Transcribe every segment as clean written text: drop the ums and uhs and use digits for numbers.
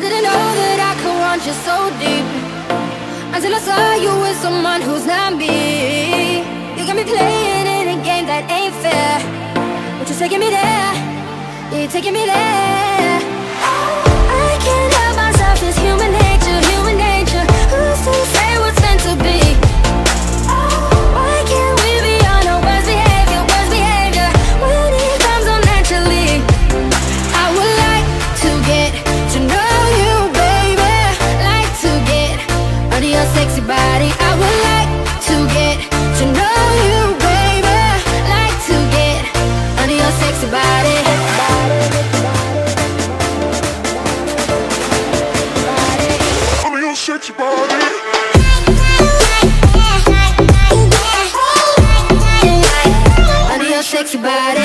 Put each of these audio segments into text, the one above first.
didn't know that I could want you so deep until I saw you with someone who's not me. You got me playing in a game that ain't fair, but you're taking me there, yeah, you're taking me there. I can't help myself, it's human nature, human nature. Who's to say what's meant to be? Why can't we be on our worst behavior, when it comes on naturally? I would like to get to know you, baby. Like to get under your sexy body. I would like to get to know you, baby. Like to get under your sexy body. Under your sexy body. Under your sexy body.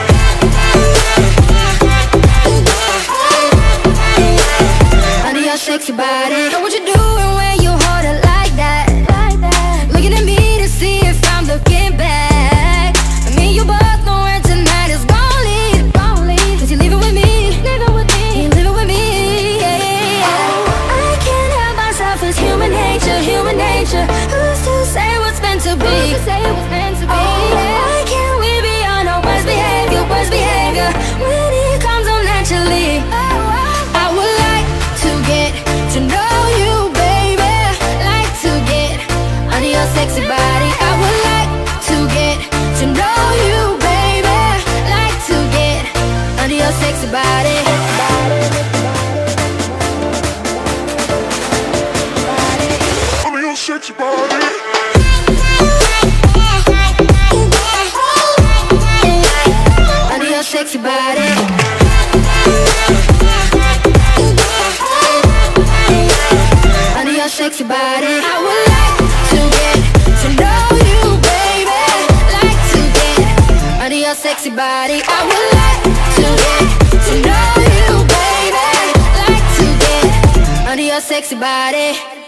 Under your sexy body. Know what you're doing when you hold it like that. Looking at me to see if I'm looking back. I mean, you both know where tonight is gon' lead. Cause you're leaving with me, you're leaving with me, yeah. I can't help myself, it's human nature, human nature. Who's to say what's meant to be? Why can't we be on our worst behavior, when it comes on naturally? I would like to get to know you, baby. Like to get under your sexy body. I would like to get to know you, baby. Like to get under your sexy body. Under your sexy body. Under your sexy body. Under your sexy body. I would like to get to know you, baby. Like to get under your sexy body. I would like to get to know you, baby. Like to get under your sexy body.